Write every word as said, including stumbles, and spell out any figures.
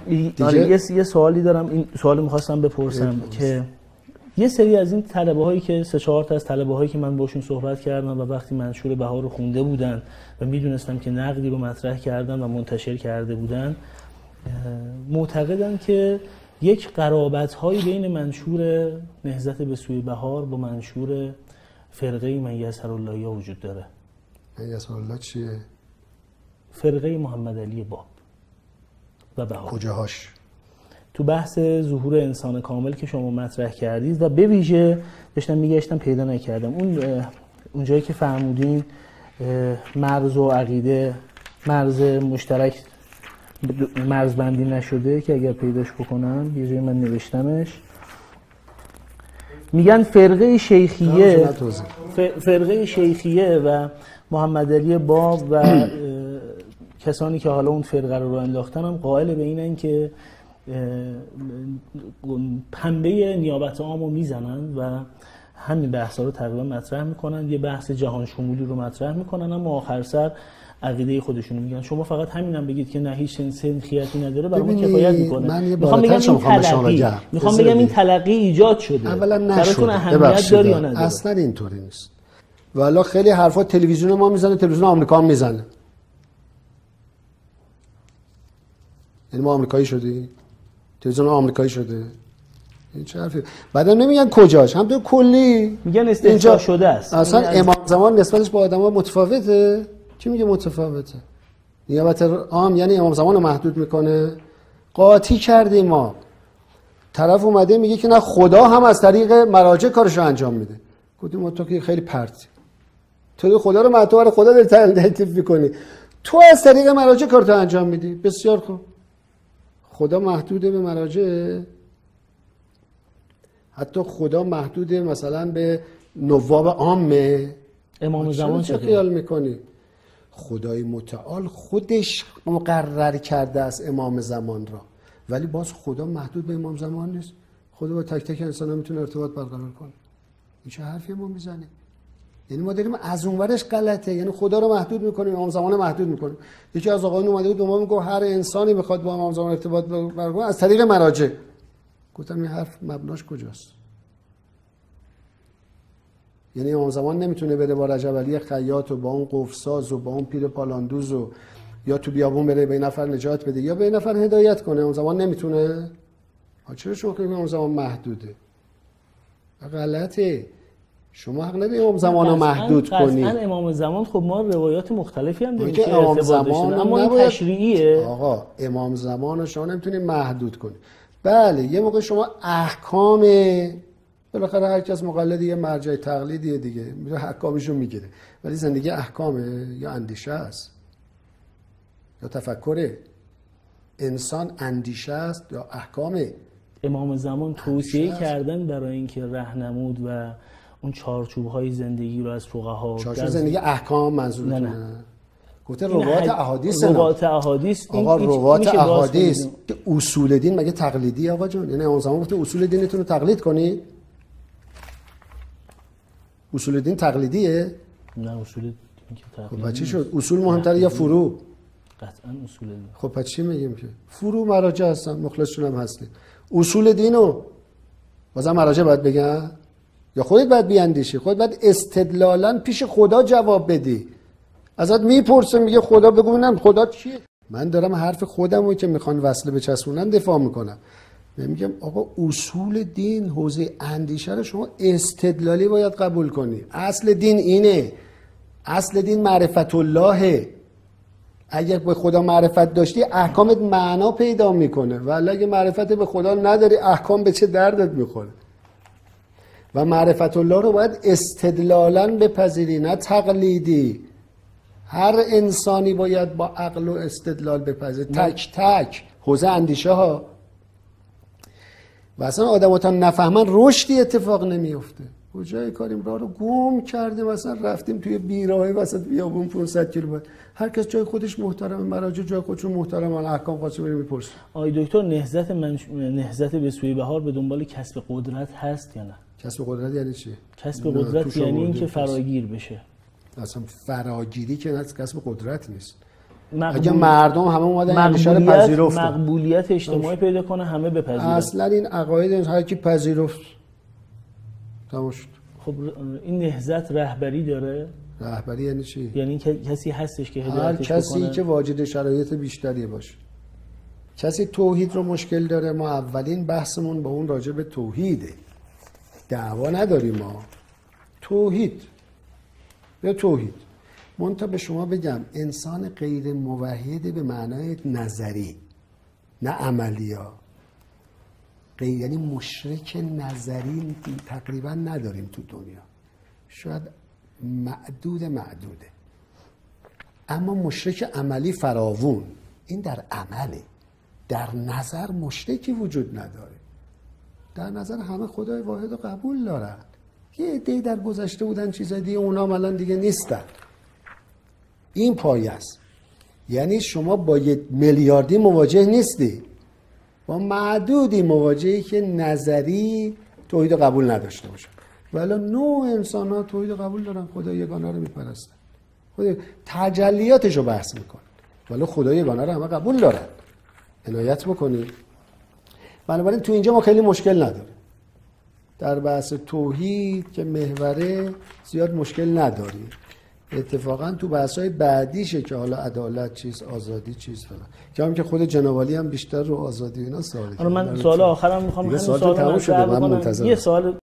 آره یه یه سوالی دارم، این سوالی می‌خواستم بپرسم که یه سری از این طلبه‌هایی که سه چهار تا از طلبه‌هایی که من باشون صحبت کردم و وقتی منشور بهار رو خونده بودن و میدونستم که نقدی رو مطرح کردن و منتشر کرده بودن، معتقدن که یک قرابت‌هایی بین منشور نهضت به سوی بهار با منشور فرقه من یسر الله وجود داره. من یسر الله چیه؟ فرقه محمد علی باب و بهار. کجاهاش؟ تو بحث ظهور انسان کامل که شما مطرح کردید و به ویژه داشتم میگشتم پیدا نکردم اون اونجایی که فرمودین مرز و عقیده مرز مشترک مرز بندی نشده، که اگر پیداش بکنم یه جایی من نوشتمش، میگن فرقه شیخیه فرقه شیخیه و محمد علی باب و کسانی که حالا اون فرقه رو راه انداختن هم قائل به اینن که پنبه نیابت عام رو میزنن و همین بحثا رو تقریبا مطرح میکنن، یه بحث جهان شمولی رو مطرح میکنن، اما آخر سر عقیده خودشون میگن. شما فقط همینم بگید که نه هیچ سنخیتی نداره، برای ما کفایت میکنه. میخوام بگم این تلقی میخوام بگم این تلقی ایجاد شده، اولا نشده، اهمیت داره یا نداره؟ اصلا اینطوری نیست. والا خیلی حرفا تلویزیون ما میزنه، تلویزیون آمریکا هم میزنه. یعنی ما آمریکایی شدی؟ تلویزیون آمریکایی شده؟ این چه حرفی؟ بعدم نمیگن کجاش، هم تو کلی میگن استحضار شده است. اصلا امام زمان نسبتش با آدما متفاوته. کی میگه متفاوته؟ نیابت عام یعنی امام زمان رو محدود میکنه. قاطی کردیم ما. طرف اومده میگه که نه خدا هم از طریق مراجع کارشو انجام میده. گفتیم ما تو که خیلی پرتی. تو خدا رو معتبر خدا داری تلقی میکنی. تو از طریق مراجع کارتو انجام میدی. بسیار خوب. خدا محدوده به مراجع؟ حتی خدا محدوده مثلا به نواب عامه؟ امام زمان چه خیال میکنی؟ خدای متعال خودش مقرر کرده از امام زمان را، ولی باز خدا محدود به امام زمان نیست. خدا با تک تک انسان ها میتونه ارتباط برقرار کنه. این چه حرفی ما میزنیم؟ یعنی ما داریم از اونورش غلطه، یعنی خدا رو محدود میکنیم، امام زمان رو محدود میکنیم. یکی از آقایون اومده بود به ما میگه هر انسانی بخواد با امام زمان ارتباط برقرار کنه از طریق مراجع. گفتم این حرف مبناش کجاست؟ یعنی امام زمان نمیتونه بره با رجب علی خیاط و با اون قفساز و با اون پیر پالاندوز و یا تو بیابون بره به نفر نجات بده یا به نفر هدایت کنه؟ امام زمان نمیتونه؟ چرا شما که امام زمان محدوده؟ غلطه. شما حق نداری امام زمان رو محدود کنی. قطعاً امام زمان خب ما روایات مختلفی هم داریم که امام زمان اما این تشریعیه. آقا امام زمان رو شما نمیتونی محدود کنی. بله یه موقع شما احکام بالاخره هر کس مقلد یه مرجع تقلیدیه دیگه، میره احکامشو میگیره، ولی زندگی احکامه یا اندیشه است یا تفکره؟ انسان اندیشه است یا احکامه؟ امام زمان توصیه کردن برای اینکه راهنمود و اون چارچوب‌های زندگی رو از فقها، چارچوب زندگی احکام منظورتونه؟ نه نه. گفته روات احادیث. روات احادیث. آقا روات احادیث اصول دین مگه تقلیدی آقا جون؟ یعنی امام زمان گفته اصول دینتون رو تقلید کنید؟ اصول دین تقلیدیه؟ نه اصول دین که تقلیدی. خب چی شد؟ اصول مهمتره یا فروع؟ قطعا اصول دین. خب پس چی میگیم که فروع مراجع هستن، مخلصشون هم هستیم. اصول دینو بازم مراجع باید بگن یا خودت باید بیاندیشی؟ خودت باید استدلالا پیش خدا جواب بدی. ازت میپرسه میگه خدا بگو ببینم خدا چیه؟ من دارم حرف خودمو که میخوان وصله بچسبونن دفاع میکنم. میگم آقا اصول دین حوزه اندیشه رو شما استدلالی باید قبول کنی. اصل دین اینه. اصل دین معرفت اللهه. اگر به خدا معرفت داشتی احکامت معنا پیدا میکنه، ولی اگه معرفت به خدا نداری احکام به چه دردت میخوره؟ و معرفت الله رو باید استدلالاً بپذیری نه تقلیدی. هر انسانی باید با عقل و استدلال بپذیره، تک تک حوزه اندیشه ها. و اصلا آدم تا نفهمن رشدی اتفاق نمیفته. کجای کاریم راه رو گم کردیم، اصلا رفتیم توی بیراهه وسط بیابون پانصد کیلومتر. هر کس جای خودش محترمه، مراجع جای خودشون محترمن، احکام خاصی بریم میپرسیم. آقای دکتر نهضت من... نهضت به سوی بهار به دنبال کسب قدرت هست یا نه؟ کسب قدرت یعنی چی؟ کسب قدرت یعنی اینکه فراگیر بشه. اصلا فراگیری که نه کسب قدرت نیست. مقبول... اگه مردم همه اومدن انشاء پذیرفتن، مقبولیت اجتماعی پیدا کنه، همه بپذیرن. اصلا این عقاید هر کی پذیرفت تمام شد. خب این نهضت رهبری داره؟ رهبری یعنی چی؟ یعنی کسی هستش که هر هدایتش کسی بکنه؟ که واجد شرایط بیشتری باشه. کسی توحید رو مشکل داره، ما اولین بحثمون با اون راجع به توحیده. دعوا نداریم ما. توحید یا توحید. منتها به شما بگم انسان غیر موحد به معنای نظری نه عملی ها، غیر یعنی مشرک نظری تقریبا نداریم تو دنیا، شاید معدود معدوده، اما مشرک عملی فراوون. این در عمله، در نظر مشرکی وجود نداره. در نظر همه خدای واحد رو قبول دارن. یه عده‌ای در گذشته بودن چیزای دیگه، اونا الان دیگه نیستن. این پایه است. یعنی شما با یه میلیاردی مواجه نیستی، با معدودی مواجهی که نظری توحید قبول نداشته باشه. ولی نوع انسان ها توحید قبول دارن، خدای یگانه رو میپرستن، خدای تجلیاتش رو بحث میکنن، ولی خدای یگانه رو همه قبول دارن. عنایت بکنید. بنابراین تو اینجا ما خیلی مشکل نداریم. در بحث توحید که محوره زیاد مشکل نداریم. اتفاقا تو بحث‌های بعدیشه که حالا عدالت چیز، آزادی چیز فلان، که هم که خود جناب عالی هم بیشتر رو آزادی اینا سوال. حالا من سوال آخرم میخوام همین سوال رو مطرح بکنم. یه سوال